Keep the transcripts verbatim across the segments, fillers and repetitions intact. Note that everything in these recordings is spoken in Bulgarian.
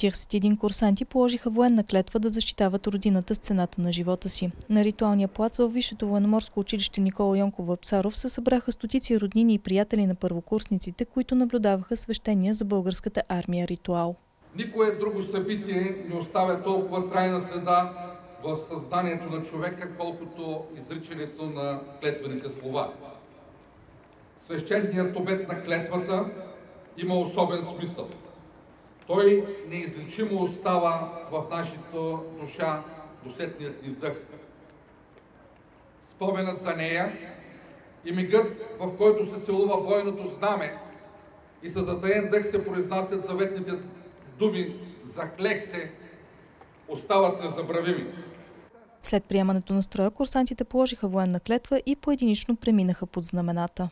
четиридесет и един курсанти положиха военна клетва да защитават родината с цената на живота си. На ритуалния плац във Висшето военноморско училище Никола Йонков Вапцаров се събраха стотици роднини и приятели на първокурсниците, които наблюдаваха свещения за българската армия ритуал. Никое друго събитие не оставя толкова трайна следа в съзнанието на човека, колкото изричането на клетвените слова. Свещеният обет на клетвата има особен смисъл. Той неизлечимо остава в нашата душа досетният ни вдъх. Споменът за нея и мигът, в който се целува бойното знаме и със затаен дъх се произнасят заветните думи «Заклех се», остават незабравими. След приемането на строя, курсантите положиха военна клетва и поединично преминаха под знамената.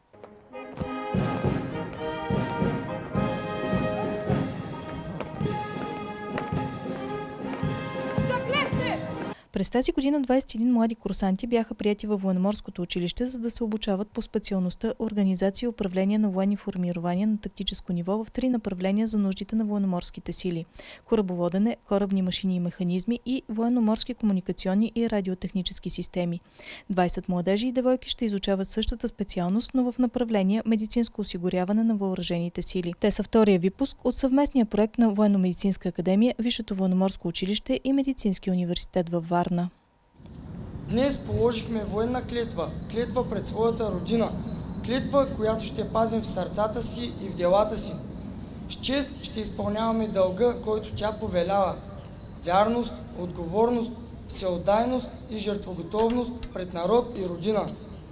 През тази година двадесет и един млади курсанти бяха приети във военноморското училище, за да се обучават по специалността организация и управление на военни формирования на тактическо ниво в три направления за нуждите на военноморските сили – корабоводене, корабни машини и механизми и военноморски комуникационни и радиотехнически системи. двадесет младежи и девойки ще изучават същата специалност, но в направление медицинско осигуряване на въоръжените сили. Те са втория випуск от съвместния проект на Военно-медицинска академия, Висшето военноморско училище и Медицинския университет във Варна. Днес положихме военна клетва, клетва пред своята родина, клетва, която ще пазим в сърцата си и в делата си. С чест ще изпълняваме дълга, който тя повелява. Вярност, отговорност, всеотдайност и жертвоготовност пред народ и родина.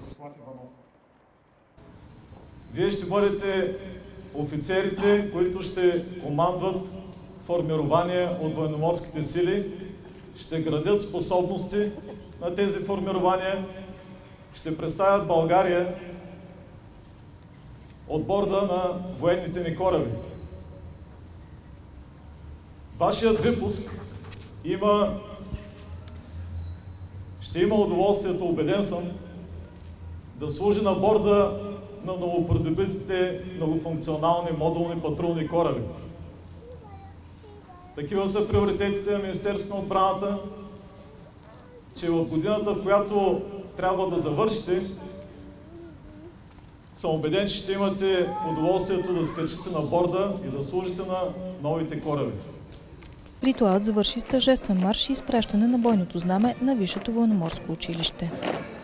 Вие ще бъдете офицерите, които ще командват формирования от военноморските сили, ще градят способности на тези формирования, ще представят България от борда на военните ни кораби. Вашият випуск има, ще има удоволствието, убеден съм, да служи на борда на новопридобитите многофункционални модулни патрулни кораби. Такива са приоритетите на Министерството на отбраната, че в годината, в която трябва да завършите, съм убеден, че ще имате удоволствието да скачите на борда и да служите на новите кораби. Ритуалът завърши с тържествен марш и изпращане на бойното знаме на Висшето военноморско училище.